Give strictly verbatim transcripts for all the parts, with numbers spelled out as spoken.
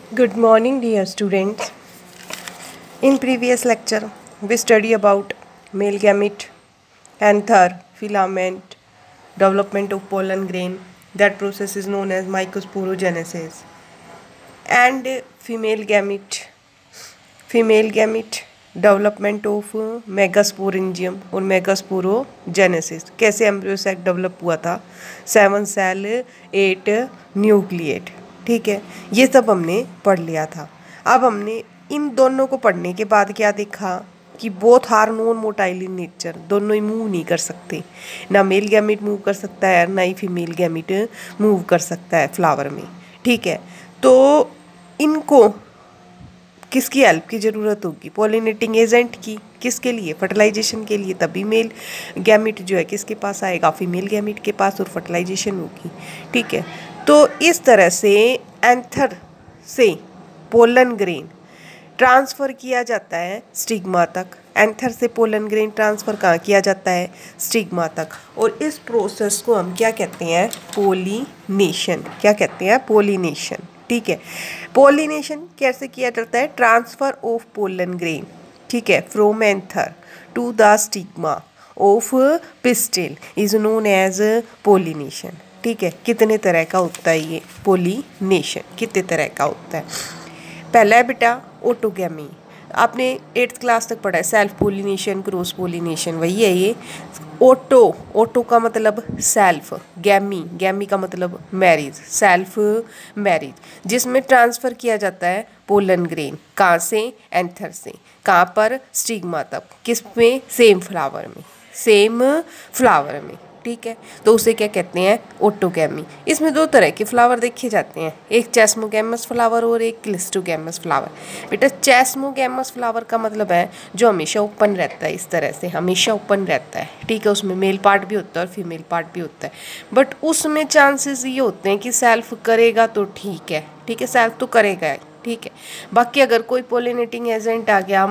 Good morning, dear students. In previous lecture, we study about male gamete, anther, filament, development of pollen grain. That process is known as mycosporogenesis. And female gamete, female gamete, development of megasporangium और megasporogenesis. कैसे embryo sac develop हुआ था, seven cell eight nucleate. ठीक है, ये सब हमने पढ़ लिया था। अब हमने इन दोनों को पढ़ने के बाद क्या देखा कि both are non motile in nature, दोनों ही मूव नहीं कर सकते। ना मेल गैमिट मूव कर सकता है ना ही फीमेल गैमिट मूव कर सकता है फ्लावर में। ठीक है, तो इनको किसकी हेल्प की ज़रूरत होगी? पॉलिनेटिंग एजेंट की। किसके लिए? फर्टिलाइजेशन के लिए। तभी मेल गैमिट जो है किसके पास आएगा? फीमेल गैमिट के पास, और फर्टिलाइजेशन होगी। ठीक है, तो इस तरह से एंथर से पोलन ग्रेन ट्रांसफ़र किया जाता है स्टिग्मा तक। एंथर से पोलन ग्रेन ट्रांसफ़र कहाँ किया जाता है? स्टिग्मा तक। और इस प्रोसेस को हम क्या कहते हैं? पोलिनेशन। क्या कहते हैं? पोलिनेशन। ठीक है, पोलिनेशन कैसे किया जाता है? ट्रांसफ़र ऑफ पोलन ग्रेन, ठीक है, from anther to the stigma of pistil is known as pollination. ठीक है, कितने तरह का होता है ये पोलिनेशन? कितने तरह का होता है? पहला है बेटा ऑटोगैमी। आपने एट्थ क्लास तक पढ़ा है, सेल्फ पोलिनेशन, क्रॉस पोलिनेशन, वही है ये। ऑटो, ऑटो का मतलब सेल्फ, गैमी, गैमी का मतलब मैरिज, सेल्फ मैरिज, जिसमें ट्रांसफ़र किया जाता है पोलन ग्रेन। कहाँ से? एंथर से। कहाँ पर? स्टिग्मा तक। किस में? सेम फ्लावर में, सेम फ्लावर में। ठीक है, तो उसे क्या कहते हैं? ऑटोगैमी। इसमें दो तरह के फ्लावर देखे जाते हैं, एक चेस्मोगैमस फ्लावर और एक क्लिस्टोगैमस फ्लावर। बेटा चेस्मोगैमस फ्लावर का मतलब है जो हमेशा ओपन रहता है, इस तरह से हमेशा ओपन रहता है। ठीक है, उसमें मेल पार्ट भी होता है और फीमेल पार्ट भी होता है, बट उसमें चांसेस ये होते हैं कि सेल्फ करेगा तो ठीक है, ठीक है, सेल्फ तो करेगा है। ठीक है, बाकी अगर कोई पोलिनेटिंग एजेंट आ गया,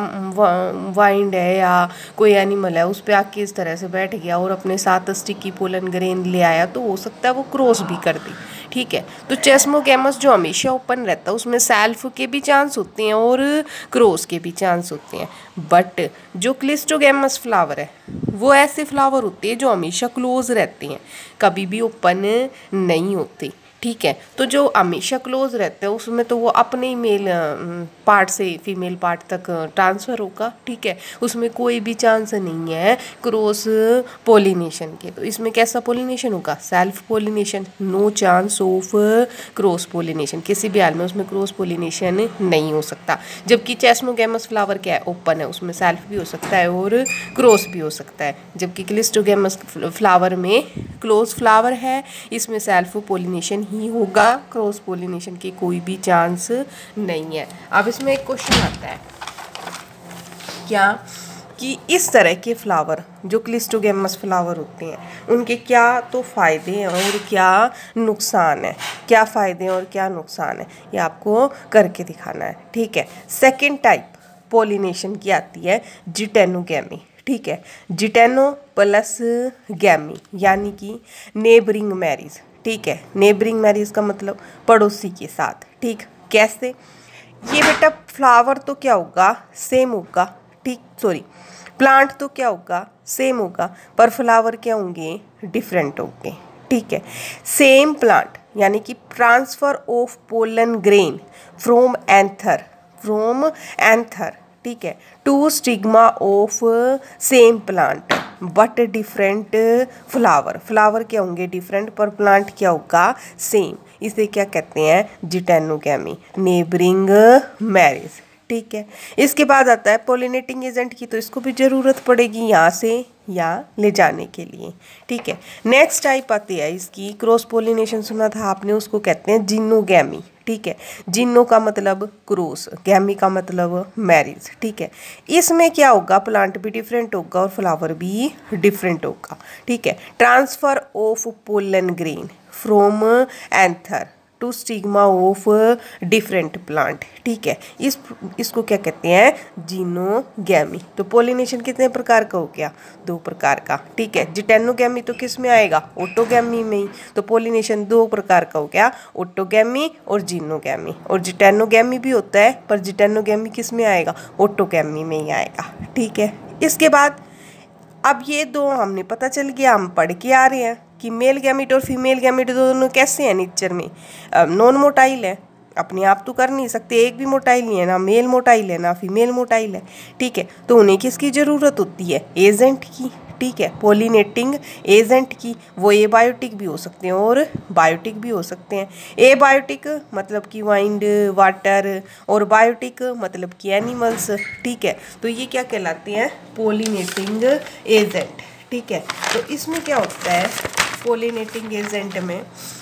वाइंड है या कोई एनिमल है, उस पर आके इस तरह से बैठ गया और अपने साथ स्टिकी पोलन ग्रेन ले आया, तो हो सकता है वो क्रॉस भी कर दे। ठीक है, तो चेस्मोगैमस जो हमेशा ओपन रहता है उसमें सेल्फ के भी चांस होते हैं और क्रॉस के भी चांस होते हैं। बट जो क्लिस्टोगैमस फ्लावर है वो ऐसे फ्लावर होते हैं जो हमेशा क्लोज रहते हैं, कभी भी ओपन नहीं होते। ठीक है, तो जो हमेशा क्लोज रहते हैं उसमें तो वो अपने ही मेल पार्ट से फीमेल पार्ट तक ट्रांसफ़र होगा। ठीक है, उसमें कोई भी चांस नहीं है क्रॉस पोलिनेशन के। तो इसमें कैसा पोलिनेशन होगा? Self pollination, no chance of cross pollination. किसी भी हाल में उसमें क्रॉस पोलिनेशन नहीं हो सकता। जबकि चेस्मोगैमस फ्लावर क्या है? ओपन है, उसमें सेल्फ भी हो सकता है और क्रॉस भी हो सकता है। जबकि क्लिस्टोगैमस फ्लावर में क्लोज फ्लावर है, इसमें सेल्फ पोलिनेशन ही होगा, क्रॉस पोलिनेशन की कोई भी चांस नहीं है। अब इसमें एक क्वेश्चन आता है क्या कि इस तरह के फ्लावर जो क्लिस्टोगैमस फ्लावर होते हैं उनके क्या तो फ़ायदे हैं और क्या नुकसान है? क्या फ़ायदे हैं और क्या नुकसान है, ये आपको करके दिखाना है। ठीक है, सेकेंड टाइप पोलिनेशन की आती है जिटेनोगैमी। ठीक है, जिटेनो प्लस गैमी यानी कि नेबरिंग मैरिज। ठीक है, नेबरिंग मैरिज का मतलब पड़ोसी के साथ। ठीक, कैसे? ये बेटा फ्लावर तो क्या होगा? सेम होगा। ठीक, सॉरी, प्लांट तो क्या होगा? सेम होगा, पर फ्लावर क्या होंगे? डिफरेंट होंगे। ठीक है, सेम प्लांट यानी कि transfer of pollen grain from anther, from anther, ठीक है, to stigma of same plant but different flower. Flower क्या होंगे? डिफरेंट, पर प्लांट क्या होगा? सेम। इसे क्या कहते हैं? Geitonogamy, neighbouring marriage. ठीक है, इसके बाद आता है पोलिनेटिंग एजेंट की, तो इसको भी ज़रूरत पड़ेगी यहाँ से यहाँ ले जाने के लिए। ठीक है, नेक्स्ट टाइप आती है इसकी, क्रॉस पोलिनेशन सुना था आपने, उसको कहते हैं जिनोगैमी। ठीक है, जिनो का मतलब क्रॉस, गैमी का मतलब मैरिज। ठीक है, इसमें क्या होगा? प्लांट भी डिफरेंट होगा और फ्लावर भी डिफरेंट होगा। ठीक है, transfer of pollen grain from anther to stigma of different plant. ठीक है, इस इसको क्या कहते हैं, जीनोगैमी। तो पोलिनेशन कितने प्रकार का हो गया, दो प्रकार का। ठीक है, जिटेनोगैमी तो किस में आएगा, ऑटोगैमी में ही। तो पोलिनेशन दो प्रकार का हो गया, ऑटोगैमी और जीनोगैमी। और जिटेनोगैमी भी होता है, पर जिटेनोगैमी किस में आएगा, ऑटोगैमी में ही आएगा। ठीक है, इसके बाद अब ये दो हमने पता चल गया, हम पढ़ के आ रहे हैं कि मेल गैमिट और फीमेल गैमिट दोनों कैसे हैं नेचर में, नॉन मोटाइल है। अपने आप तो कर नहीं सकते, एक भी मोटाइल नहीं है, ना मेल मोटाइल है ना फीमेल मोटाइल है। ठीक है, तो उन्हें किसकी ज़रूरत होती है, एजेंट की। ठीक है, पोलिनेटिंग एजेंट की। वो एबायोटिक भी हो सकते हैं और बायोटिक भी हो सकते हैं। एबायोटिक मतलब कि वाइंड, वाटर, और बायोटिक मतलब कि एनिमल्स। ठीक है, तो ये क्या कहलाते हैं, पोलिनेटिंग एजेंट। ठीक है, तो इसमें क्या होता है, पोलिनेटिंग एजेंट में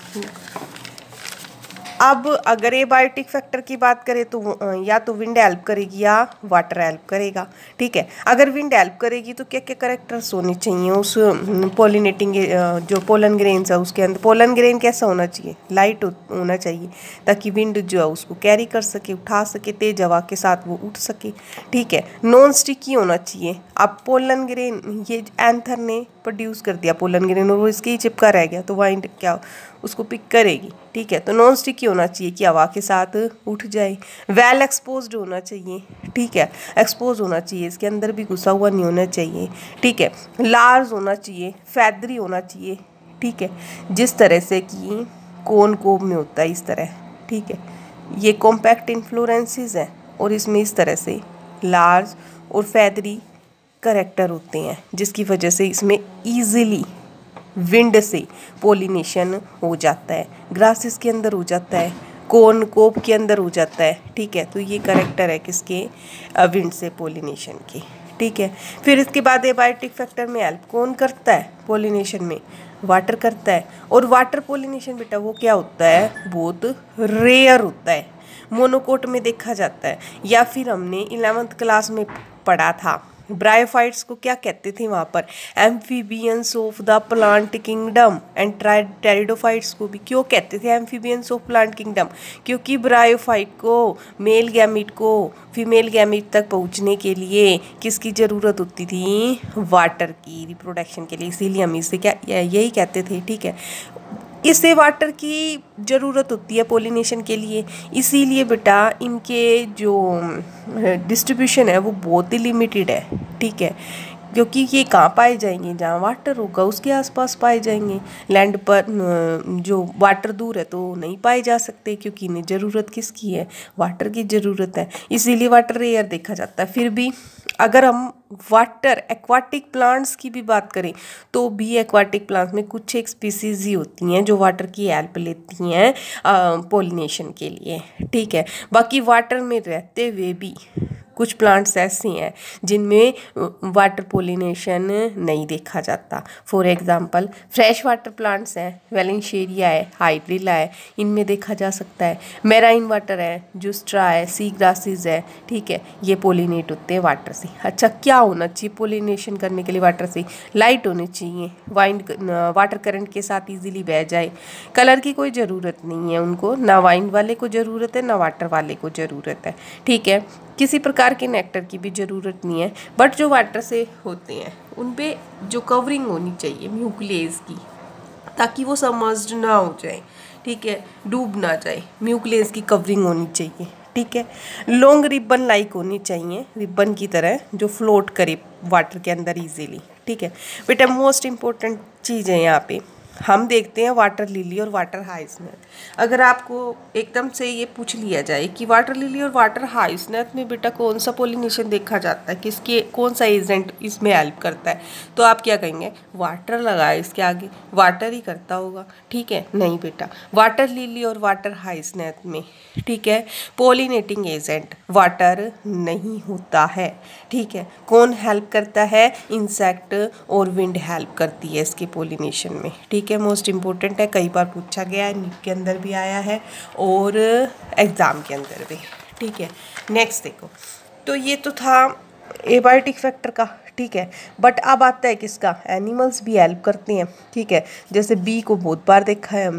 अब अगर एबायोटिक फैक्टर की बात करें तो या तो विंड हेल्प करेगी या वाटर हेल्प करेगा। ठीक है, अगर विंड हेल्प करेगी तो क्या क्या करेक्टर्स होने चाहिए उस पोलिनेटिंग जो पोलन ग्रेन्स है उसके अंदर। पोलन ग्रेन कैसा होना चाहिए, लाइट होना चाहिए, ताकि विंड जो है उसको कैरी कर सके, उठा सके, तेज हवा के साथ वो उठ सके। ठीक है, नॉन स्टिकी होना चाहिए। अब पोलन ग्रेन ये एंथर ने प्रोड्यूस कर दिया पोलन ग्रेन और वो इसके ही चिपका रह गया, तो वाइंड क्या उसको पिक करेगी। ठीक है, तो नॉन स्टिकी होना चाहिए कि हवा के साथ उठ जाए। वेल एक्सपोज्ड होना चाहिए। ठीक है, एक्सपोज होना चाहिए, इसके अंदर भी घुसा हुआ नहीं होना चाहिए। ठीक है, लार्ज होना चाहिए, फैदरी होना चाहिए। ठीक है, जिस तरह से कि कोन कोब में होता है इस तरह। ठीक है, ये कॉम्पैक्ट इन्फ्लोरेंसेस हैं और इसमें इस तरह से लार्ज और फैदरी करेक्टर होते हैं, जिसकी वजह से इसमें ईजिली विंड से पोलिनेशन हो जाता है। ग्रासेस के अंदर हो जाता है, कोन कोप के अंदर हो जाता है। ठीक है, तो ये करेक्टर है किसके, विंड से पोलिनेशन के। ठीक है, फिर इसके बाद एबायोटिक फैक्टर में हेल्प कौन करता है पोलिनेशन में, वाटर करता है। और वाटर पोलिनेशन बेटा वो क्या होता है, बहुत रेयर होता है, मोनोकोट में देखा जाता है। या फिर हमने इलेवेंथ क्लास में पढ़ा था, ब्रायोफाइट्स को क्या कहते थे वहाँ पर, amphibians of the plant kingdom. And pteridophytes को भी क्यों कहते थे एम्फीबियंस ऑफ प्लांट किंगडम, क्योंकि ब्रायोफाइट को मेल गैमिट को फीमेल गैमिट तक पहुँचने के लिए किसकी ज़रूरत होती थी, वाटर की, रिप्रोडक्शन के लिए। इसीलिए हम इसे क्या यही कहते थे। ठीक है, इससे वाटर की ज़रूरत होती है पोलिनेशन के लिए, इसीलिए बेटा इनके जो डिस्ट्रीब्यूशन है वो बहुत ही लिमिटेड है। ठीक है, क्योंकि ये कहाँ पाए जाएंगे, जहाँ वाटर होगा उसके आसपास पाए जाएंगे। लैंड पर जो वाटर दूर है तो नहीं पाए जा सकते, क्योंकि इन्हें ज़रूरत किसकी है, वाटर की ज़रूरत है, इसीलिए वाटर रेयर देखा जाता है। फिर भी अगर हम वाटर एक्वाटिक प्लांट्स की भी बात करें तो भी एक्वाटिक प्लांट्स में कुछ एक स्पीसीज ही होती हैं जो वाटर की हेल्प लेती हैं पोलिनेशन के लिए। ठीक है, बाकी वाटर में रहते हुए भी कुछ प्लांट्स ऐसे हैं जिनमें वाटर पोलिनेशन नहीं देखा जाता। For example fresh water plants हैं, वेलेंशियरिया है, हाइड्रिला है, इनमें देखा जा सकता है। मेराइन वाटर है, जुस्ट्रा है, सी ग्रासेस है। ठीक है, ये पोलिनेट होते हैं वाटर से। अच्छा, क्या होना चाहिए पोलिनेशन करने के लिए वाटर से, लाइट होनी चाहिए, वाइंड वाटर करंट के साथ इजीली बह जाए। कलर की कोई ज़रूरत नहीं है उनको, ना वाइंड वाले को ज़रूरत है ना वाटर वाले को ज़रूरत है। ठीक है, किसी प्रकार के नेक्टर की भी ज़रूरत नहीं है। बट जो वाटर से होते हैं उन पे जो कवरिंग होनी चाहिए म्यूक्लेज की, ताकि वो सबमर्ज्ड ना हो जाए। ठीक है, डूब ना जाए, म्यूक्लेज की कवरिंग होनी चाहिए। ठीक है, लॉन्ग रिबन लाइक होनी चाहिए, रिबन की तरह जो फ्लोट करे वाटर के अंदर इजीली। ठीक है बेटा, मोस्ट इम्पोर्टेंट चीज़ है यहाँ पे हम देखते हैं वाटर लिली और वाटर हाइसनेथ। अगर आपको एकदम से ये पूछ लिया जाए कि वाटर लिली और वाटर हाइसनेथ में बेटा कौन सा पोलिनेशन देखा जाता है, किसके कौन सा एजेंट इसमें हेल्प करता है, तो आप क्या कहेंगे, वाटर लगाए इसके आगे, वाटर ही करता होगा। ठीक है, नहीं बेटा, वाटर लिली और वाटर हाइसनेथ में ठीक है पोलिनेटिंग एजेंट वाटर नहीं होता है। ठीक है, कौन हेल्प करता है, इंसेक्ट और विंड हेल्प करती है इसके पोलिनेशन में। ठीक है, मोस्ट इम्पोर्टेंट है, कई बार पूछा गया है, नीट के अंदर भी आया है और एग्ज़ाम के अंदर भी। ठीक है, नेक्स्ट देखो, तो ये तो था एबायोटिक फैक्टर का। ठीक है, बट अब आता है किसका, एनिमल्स भी हेल्प करते हैं। ठीक है, जैसे बी को बहुत बार देखा है हमने।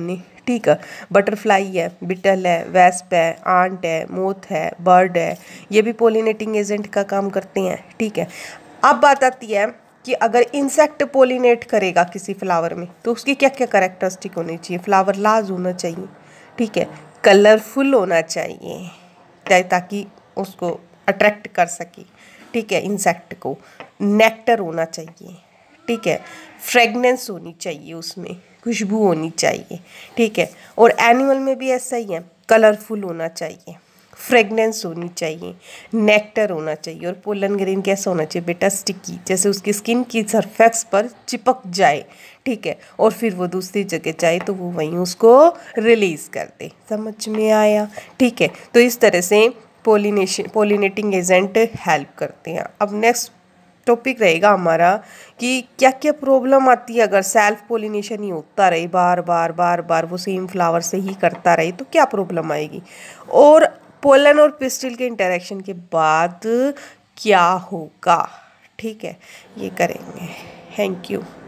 ठीक है। बटरफ्लाई है, बिटल है, वेस्प है, आंट है, मोथ है, बर्ड है, ये भी पोलिनेटिंग एजेंट का काम करते हैं, ठीक है। अब बात आती है कि अगर इंसेक्ट पोलिनेट करेगा किसी फ्लावर में तो उसकी क्या क्या कैरेक्टरिस्टिक होनी चाहिए। फ्लावर लार्ज होना चाहिए, ठीक है, कलरफुल होना चाहिए ताकि उसको अट्रैक्ट कर सके, ठीक है, इंसेक्ट को। नेक्टर होना चाहिए, ठीक है, फ्रेगनेंस होनी चाहिए, उसमें खुशबू होनी चाहिए, ठीक है। और एनिमल में भी ऐसा ही है, कलरफुल होना चाहिए, फ्रेगनेंस होनी चाहिए, नेक्टर होना चाहिए, और पोलन ग्रेन कैसा होना चाहिए बेटा, स्टिकी, जैसे उसकी स्किन की सरफेस पर चिपक जाए, ठीक है, और फिर वो दूसरी जगह जाए तो वो वहीं उसको रिलीज़ कर दे। समझ में आया, ठीक है। तो इस तरह से पोलिनेशन पोलिनेटिंग एजेंट हेल्प करते हैं। अब नेक्स्ट टॉपिक रहेगा हमारा कि क्या क्या प्रॉब्लम आती है अगर सेल्फ पोलिनेशन ही होता रहे, बार बार बार बार वो सेम फ्लावर से ही करता रहे तो क्या प्रॉब्लम आएगी, और पोलन और पिस्टिल के इंटरेक्शन के बाद क्या होगा, ठीक है, ये करेंगे। Thank you.